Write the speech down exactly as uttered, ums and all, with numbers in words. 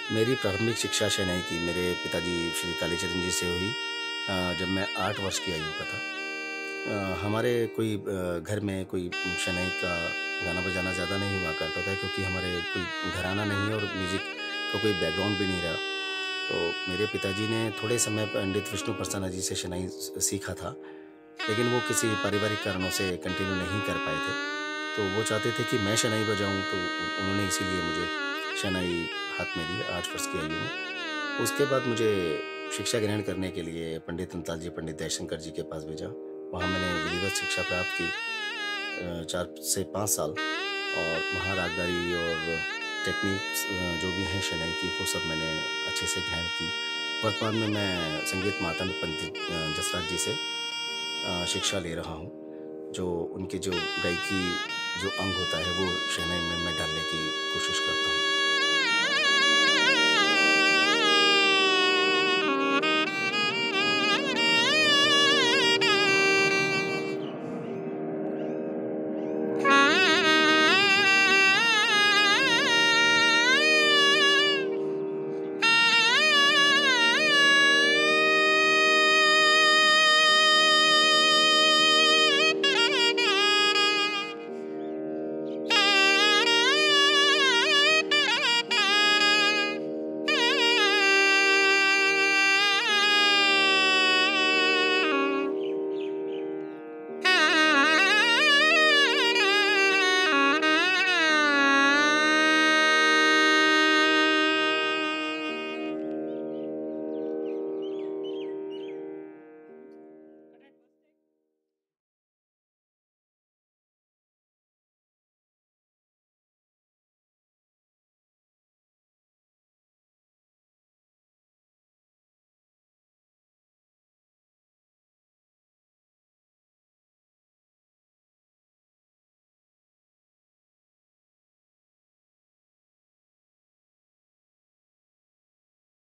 मेरी प्रारंभिक शिक्षा शहनाई की मेरे पिताजी श्री कालीचरण जी से हुई अ, जब मैं आठ वर्ष की आयु का था। अ, हमारे कोई अ, घर में कोई शहनाई का गाना बजाना ज़्यादा नहीं हुआ करता था, क्योंकि हमारे कोई घराना नहीं है और म्यूज़िक का कोई बैकग्राउंड भी नहीं रहा। तो मेरे पिताजी ने थोड़े समय पंडित विष्णु प्रसन्न जी से शहनाई स सीखा था, लेकिन वो किसी पारिवारिक कारणों से कंटिन्यू नहीं कर पाए थे। तो वो चाहते थे कि मैं शहनाई बजाऊँ, तो उ उन्होंने इसीलिए मुझे शहनाई हाथ में दी आठ वर्ष की आयु में। उसके बाद मुझे शिक्षा ग्रहण करने के लिए पंडित नंदलाल जी, पंडित दयाशंकर जी के पास भेजा। वहाँ मैंने विधिवत शिक्षा प्राप्त की अ, चार से पाँच साल, और वहाँ रागदारी और टेक्निक्स अ, जो भी हैं शहनाई की, वो सब मैंने अच्छे से ग्रहण की। वर्तमान में मैं संगीत मातंड पंडित अ, जसराज जी से अ, शिक्षा ले रहा हूँ। जो उनके जो गायकी जो अंग होता है, वो शहनाई में मैं डालने की कोशिश करता हूँ।